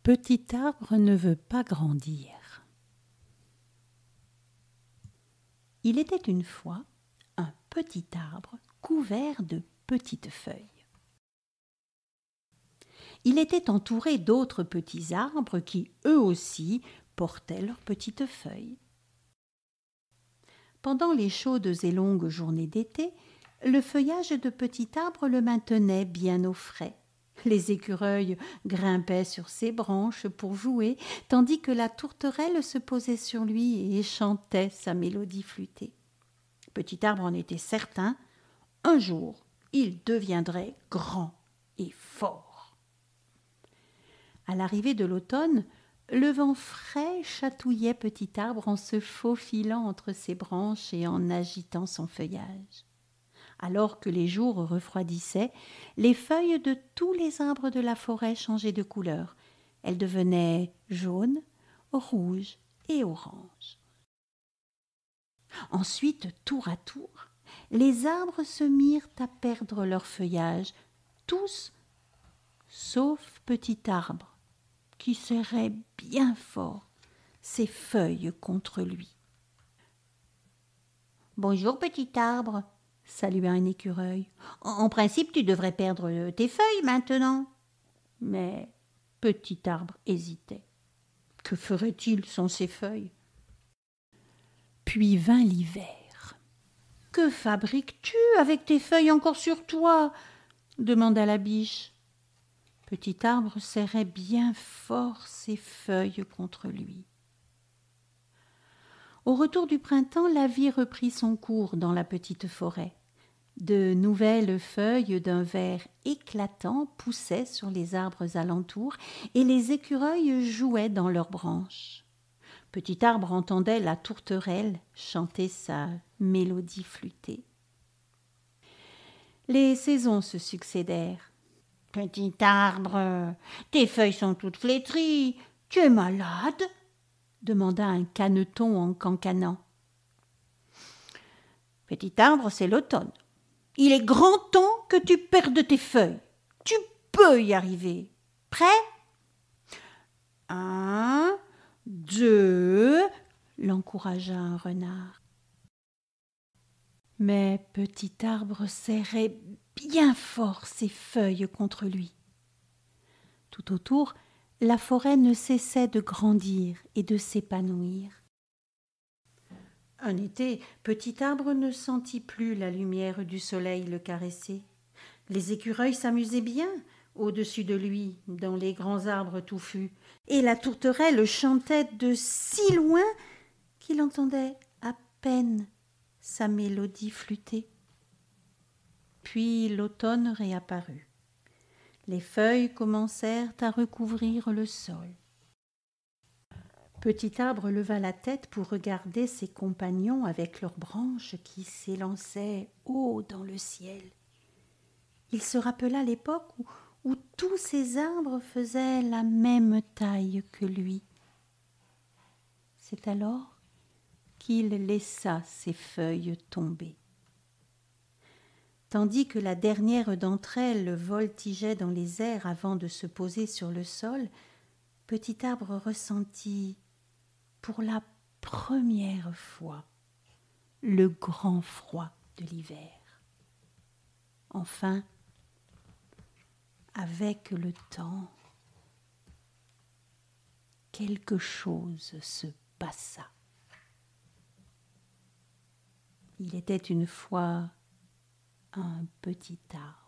petit arbre ne veut pas grandir. Il était une fois un petit arbre couvert de petites feuilles. Il était entouré d'autres petits arbres qui, eux aussi, portaient leurs petites feuilles. Pendant les chaudes et longues journées d'été, le feuillage de petit arbre le maintenait bien au frais. Les écureuils grimpaient sur ses branches pour jouer, tandis que la tourterelle se posait sur lui et chantait sa mélodie flûtée. Petit arbre en était certain, un jour, il deviendrait grand et fort. À l'arrivée de l'automne, le vent frais chatouillait petit arbre en se faufilant entre ses branches et en agitant son feuillage. Alors que les jours refroidissaient, les feuilles de tous les arbres de la forêt changeaient de couleur. Elles devenaient jaunes, rouges et oranges. Ensuite, tour à tour, les arbres se mirent à perdre leur feuillage, tous sauf petit arbre, qui serrait bien fort ses feuilles contre lui. « Bonjour, petit arbre !» salua un écureuil. « En principe, tu devrais perdre tes feuilles maintenant. » Mais petit arbre hésitait. Que ferait-il sans ses feuilles? Puis vint l'hiver. « Que fabriques-tu avec tes feuilles encore sur toi ?» demanda la biche. Petit arbre serrait bien fort ses feuilles contre lui. Au retour du printemps, la vie reprit son cours dans la petite forêt. De nouvelles feuilles d'un vert éclatant poussaient sur les arbres alentours et les écureuils jouaient dans leurs branches. Petit arbre entendait la tourterelle chanter sa mélodie flûtée. Les saisons se succédèrent. « Petit arbre, tes feuilles sont toutes flétries. Tu es malade ?» demanda un caneton en cancanant. « Petit arbre, c'est l'automne. Il est grand temps que tu perdes tes feuilles. Tu peux y arriver. Prêt ? 1, 2, l'encouragea un renard. Mais petit arbre serrait bien fort ses feuilles contre lui. Tout autour, la forêt ne cessait de grandir et de s'épanouir. Un été, petit arbre ne sentit plus la lumière du soleil le caresser. Les écureuils s'amusaient bien au-dessus de lui, dans les grands arbres touffus, et la tourterelle chantait de si loin qu'il entendait à peine sa mélodie flûtée. Puis l'automne réapparut. Les feuilles commencèrent à recouvrir le sol. Petit arbre leva la tête pour regarder ses compagnons avec leurs branches qui s'élançaient haut dans le ciel. Il se rappela l'époque où tous ces arbres faisaient la même taille que lui. C'est alors qu'il laissa ses feuilles tomber. Tandis que la dernière d'entre elles voltigeait dans les airs avant de se poser sur le sol, petit arbre ressentit pour la première fois le grand froid de l'hiver. Enfin, avec le temps, quelque chose se passa. Il était une fois un petit arbre.